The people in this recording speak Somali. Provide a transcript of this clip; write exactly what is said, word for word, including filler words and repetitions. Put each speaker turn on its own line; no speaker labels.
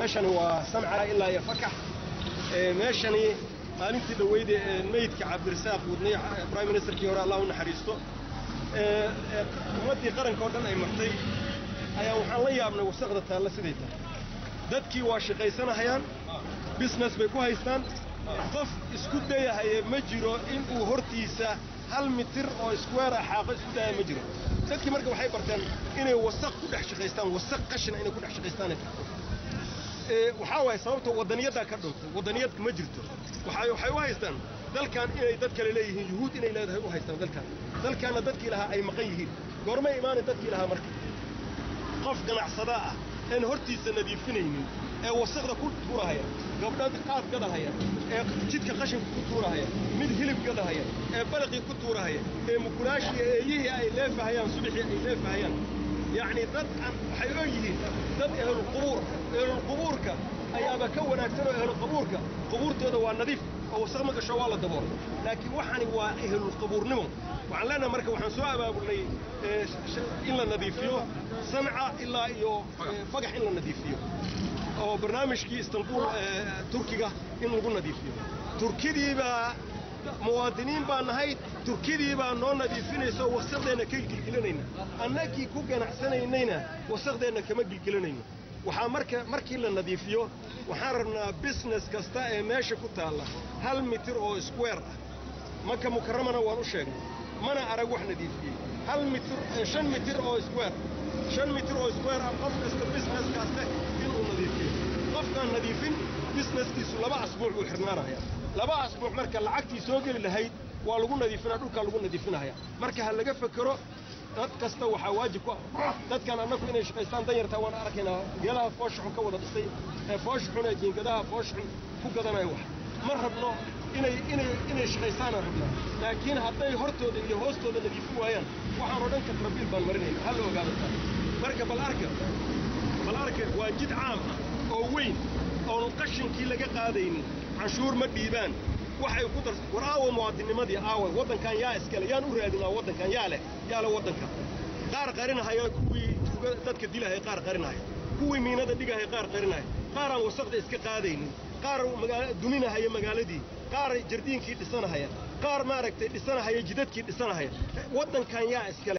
meeshan waa Sanca ilaa iyo Fakax meeshani maalintii dhaweeyday meydka Cabdirasaaq wadnay Prime Ministerkii hore Allah u naxariisto ee ummadii qaranka oo dhan ay martay ayaa waxaan la yaabnay wasaqda taala sideeta dadkii waa shaqaysanayaan business bay ku haystaan qof isku dayahay ma jiro in uu hortiisa hal mitir oo square ah xaqo isku dayahay ma jiro dadkii marka waxay bartaan inay wasaq ku dhex shaqaystaan wasaq qashin inay ku dhex shaqaystaan ee waxa way sababta wadaniyada ka dhuntay wadaniyad ma jirto waxay waxay u haystaan dalkan inay dad kale leeyihiin yuhuud inay leedahay u haystaan dalkan dalkana dadkii laha ay maqan yihiin goorma iimaan dadkii laha marka qof ganacsada ah in hortiisa nadiifinaynin ee wasaqda ku tuurahaya gabdhaha qaad gadahaya ee jidka qashinka ku tuurahaya mid hilib gadahaya ee balqi ku tuurahaya ee mukulaashi eeyihi ay leefahayaan subaxi ay leefahayaan يعني ضد حيوجيه ضد أهل القبور أهل القبور كا أيابا كون أكثر أهل القبور كا قبور تهذا والنظيف أو سمك الشوال الدبور لكن وحني وأهل القبور نمو وعلنا مركب وحن سواء بقول لي إلا النظيفيو صنعة إلا يو فقح إلا النظيفيو أو برنامج كي اسطنبول تركيا إنه يقول نظيفيو تركيا دي بقى مواطنين بان هاي تركيا بان نون نظيفين يسوي وسقدنا كل كلنا أنكي كوجنا حسنيننا وسقدنا كم كل كلنا وحامرك مركي لنا نظيفيو وحارنا بيزنس كستا ماشي كتار الله هل متر أو سكوير مكة مكرمة ورشة ما أنا أروح نظيفيه هل متر شن متر أو سكوير شن متر أو سكوير أقف كستا بيزنس كستا كله نظيفين قف كان نظيفين بيزنس كيسو لبع أسبوع وحرنا رأيه لبع أسبوع مركا العكتي سوق اللي هي والقونا ديفنا دوكا القونا ديفنا هيا مركا هلا فكروا دad kasta waxa waajib ku ah dadkan anagu inay shaqeystaan danyarta waan arkayna yala fooshxun ka wada dhistay ee fooshxun ee jiingadaha fooshxun ku gadanay wax ma rabno inay inay inay shaqeystaan rabna laakiin hadday hortooda iyo hoostooda nadiifin waayaan waxaan oran ka trabil baan marinay hal ogaado marka bal arka bal arka waa jid caam oo weyn oo qashinkii laga qaadaynin canshuur ma dhiibaan waxay ku dar waraawo muwaadinimadii aawa wadankan yaa iskale yaan u raadinaa wadankan yaa leh yaa la wadanka qaar qarinahay kuwii dadka dilahay qaar qarinahay kuwii miinada dhigahay qaar qarinahay qaar aan wasaqda iska qaadaynin qaar magaalada duminahay magaaladii qaar jardiinkii dhisanahay qaar maaragtay dhisanahay jidadkii dhisanahay wadankan yaa iskale